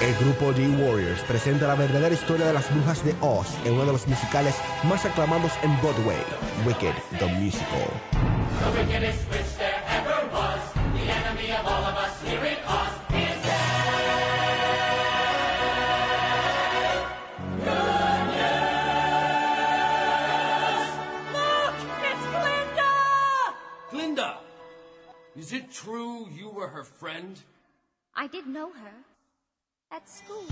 El grupo The Warriors presenta la verdadera historia de las brujas de Oz en uno de los musicales más aclamados en Broadway, Wicked the Musical. The wickedest witch there ever was, the enemy of all of us here in Oz, is dead. Good news! Look! It's Glinda! Glinda! Is it true you were her friend? I did know her. At school.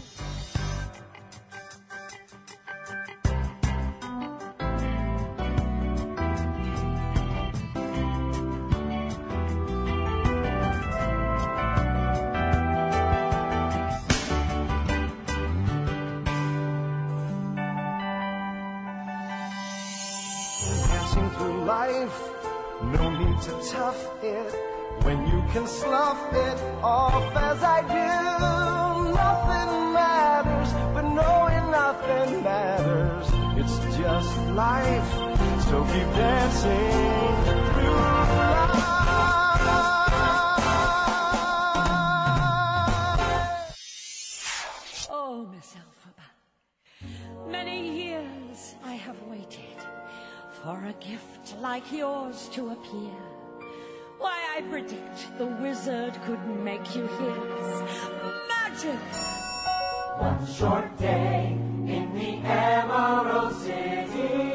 Passing through life, no need to tough it when you can slough it off as I do. Nothing matters, but knowing nothing matters. It's just life, so keep dancing through life. Oh, Miss Elphaba, many years I have waited for a gift like yours to appear. Why, I predict the wizard could make you his. Magic! One short day in the Emerald City.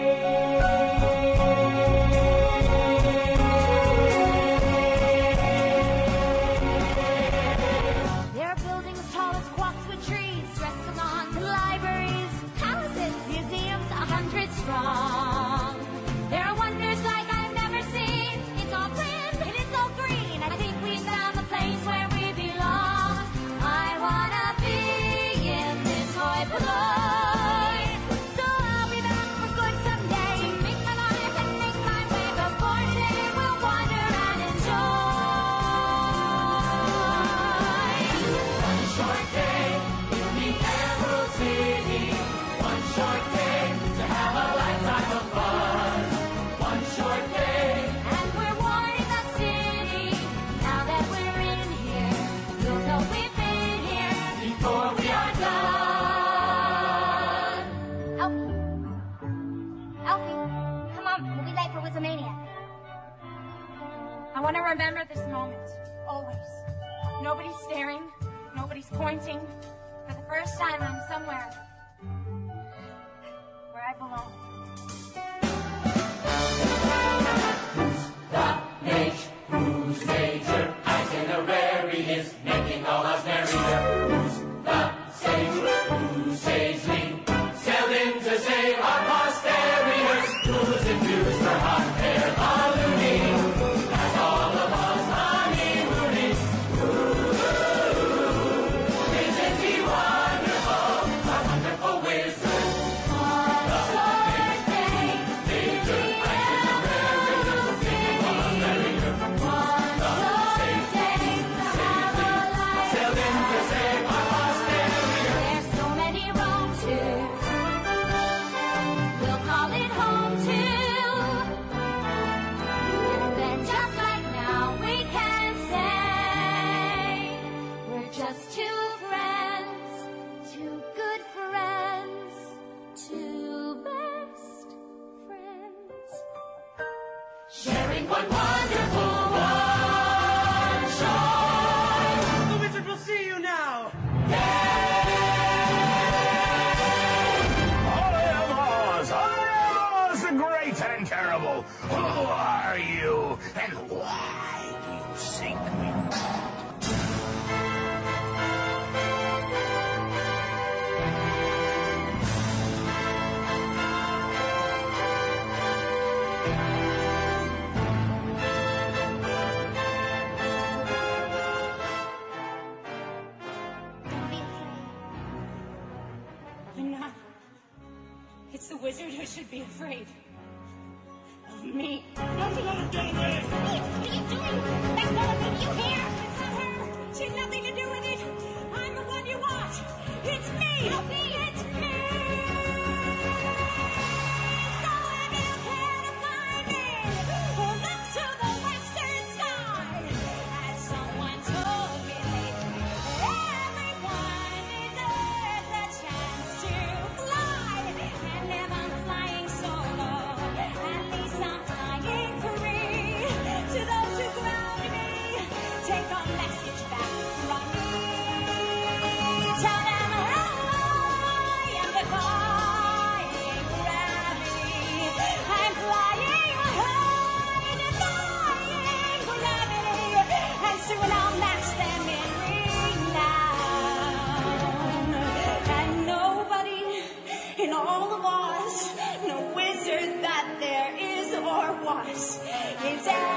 There are buildings tall as quads with trees, restaurants, libraries, palaces, museums, 100 strong. There are wonders like I've never seen. It's all grand and it's all green. I think we found the place where we belong. I wanna be in this toy ploy. So I'll be back for good someday to make my life and make my way. Before today we'll wander and enjoy. One short day in the Emerald City. One short day to have a lifetime of fun. One short day. And we're worn in the city. Now that we're in here, you'll know we've been here Before we are done. Elfie. Elfie, come on, we'll be late for Wizamania. I want to remember this moment, always. Nobody's staring, nobody's pointing. For the first time, I'm somewhere where I belong. The mage whose major itinerary is making all us merrier. Who's the sage who sagely sailed in to save our posteriors? Who's infused for hot air ballooning as all of us honeymooning? Isn't he wonderful? A wonderful wizard. The mage major itinerary is making all us merrier. The sage sailed in to save our posteriors. There's so many wrongs here. We'll call it home too. And then just like now we can say we're just two friends, two good friends, two best friends. Sharing one wonderful one shot. The wizard will see you now! I am Oz, the great and terrible. Who are you, and why do you seek me? Don't be afraid. I'm not. It's the wizard who should be afraid of me. What are you doing? That's not a big you here. It's not her. She has nothing to do with it. I'm the one you want. It's me. Help me. It's me. So if you care to find me, look to the western sky. As someone told me, everyone course. It's